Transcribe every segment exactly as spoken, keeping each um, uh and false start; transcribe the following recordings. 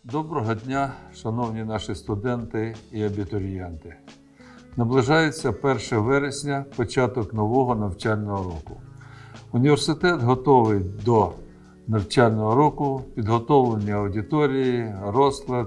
Доброго дня, шановні наші студенти і абітурієнти. Наближається перше вересня, початок нового навчального року. Університет готовий до навчального року, підготовлення аудиторії, розклад,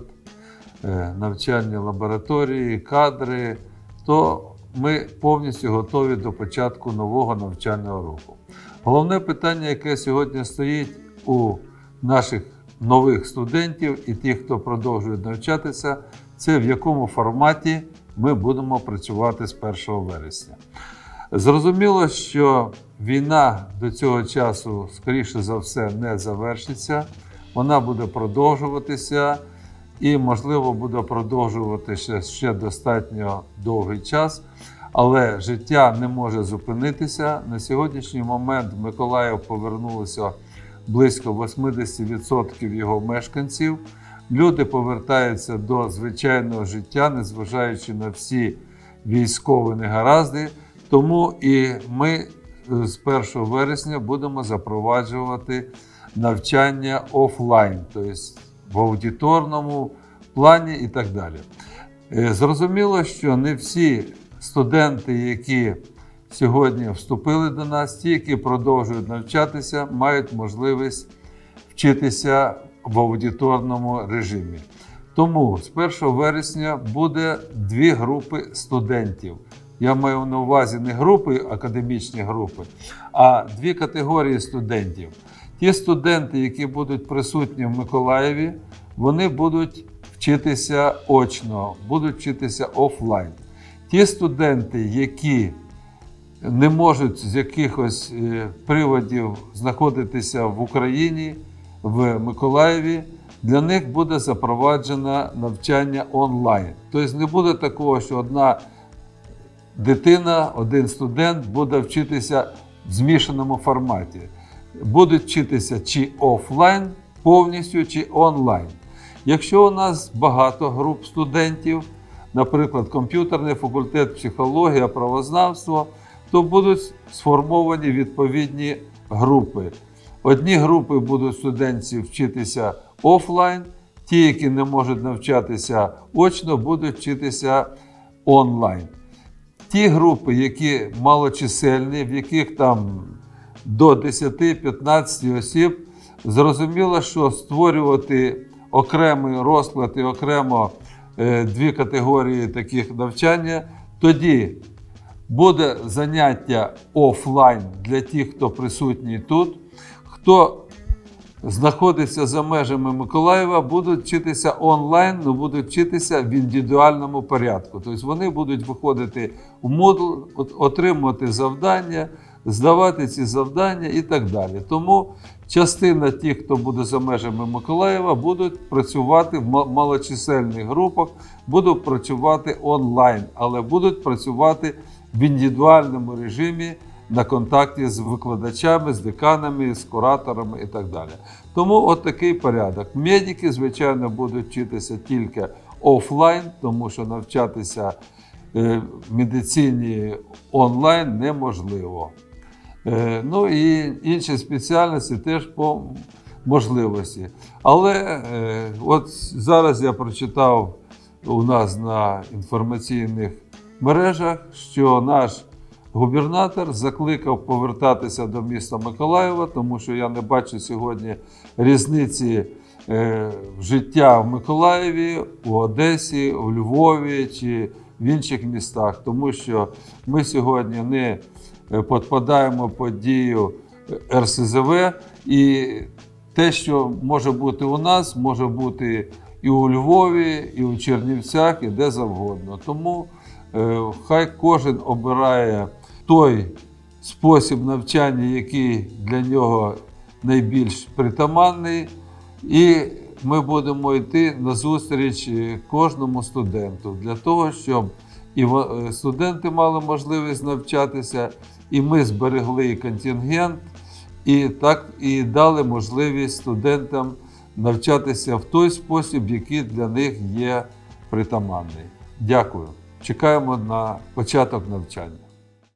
навчальні лабораторії, кадри. То ми повністю готові до початку нового навчального року. Головне питання, яке сьогодні стоїть у наших нових студентів і тих, хто продовжує навчатися, це в якому форматі ми будемо працювати з першого вересня. Зрозуміло, що війна до цього часу, скоріше за все, не завершиться. Вона буде продовжуватися і, можливо, буде продовжуватися ще достатньо довгий час. Але життя не може зупинитися. На сьогоднішній момент в Миколаїв повернулося близько вісімдесят відсотків його мешканців. Люди повертаються до звичайного життя, незважаючи на всі військові негаразди. Тому і ми з першого вересня будемо запроваджувати навчання офлайн, тобто в аудиторному плані і так далі. Зрозуміло, що не всі студенти, які сьогодні вступили до нас, ті, які продовжують навчатися, мають можливість вчитися в аудиторному режимі. Тому з першого вересня буде дві групи студентів. Я маю на увазі не групи, академічні групи, а дві категорії студентів. Ті студенти, які будуть присутні в Миколаєві, вони будуть вчитися очно, будуть вчитися офлайн. Ті студенти, які не можуть з якихось приводів знаходитися в Україні, в Миколаєві, для них буде запроваджено навчання онлайн. Тобто не буде такого, що одна дитина, один студент буде вчитися в змішаному форматі. Будуть вчитися чи офлайн повністю, чи онлайн. Якщо у нас багато груп студентів, наприклад, комп'ютерний факультет, психологія, правознавство, то будуть сформовані відповідні групи. Одні групи будуть студентів вчитися офлайн, ті, які не можуть навчатися очно, будуть вчитися онлайн. Ті групи, які малочисельні, в яких там до десяти-п'ятнадцяти осіб, зрозуміло, що створювати окремий розклад і окремо е, дві категорії таких навчання, тоді буде заняття офлайн для тих, хто присутній тут. Хто знаходиться за межами Миколаєва, будуть вчитися онлайн, але будуть вчитися в індивідуальному порядку. Тобто вони будуть виходити в Moodle, отримувати завдання, здавати ці завдання і так далі. Тому частина тих, хто буде за межами Миколаєва, будуть працювати в малочисельних групах, будуть працювати онлайн, але будуть працювати в індивідуальному режимі на контакті з викладачами, з деканами, з кураторами і так далі. Тому от такий порядок. Медики, звичайно, будуть вчитися тільки офлайн, тому що навчатися в медицині онлайн неможливо. Ну і інші спеціальності теж по можливості. Але от зараз я прочитав у нас на інформаційних мережах, що наш губернатор закликав повертатися до міста Миколаєва, тому що я не бачу сьогодні різниці життя в Миколаєві, у Одесі, у Львові чи в інших містах, тому що ми сьогодні не підпадаємо під дію ер ес зет ве, і те, що може бути у нас, може бути і у Львові, і у Чернівцях, і де завгодно. Тому хай кожен обирає той спосіб навчання, який для нього найбільш притаманний, і ми будемо йти назустріч кожному студенту для того, щоб і студенти мали можливість навчатися, і ми зберегли контингент, і так і дали можливість студентам навчатися в той спосіб, який для них є притаманний. Дякую. Чекаємо на початок навчання.